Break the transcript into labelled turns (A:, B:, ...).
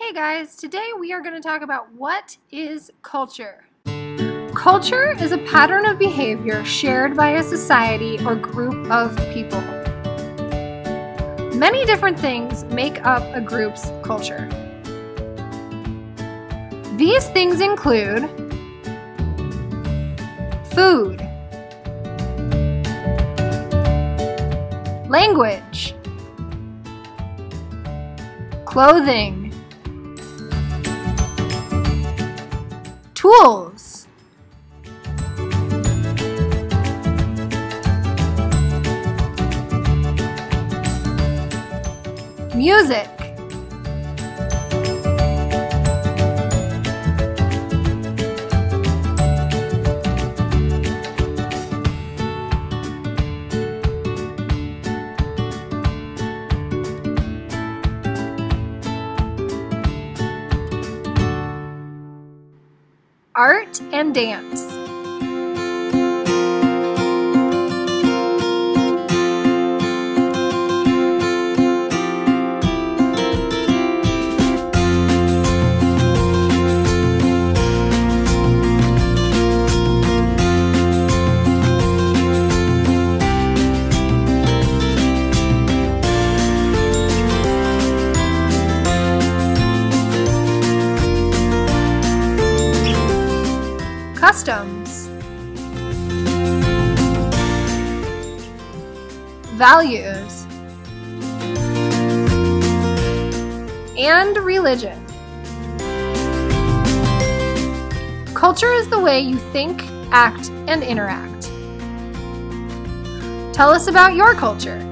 A: Hey guys, today we are going to talk about what is culture. Culture is a pattern of behavior shared by a society or group of people. Many different things make up a group's culture. These things include food, language, clothing, tools, music, art and dance. Customs, values, and religion. Culture is the way you think, act, and interact. Tell us about your culture.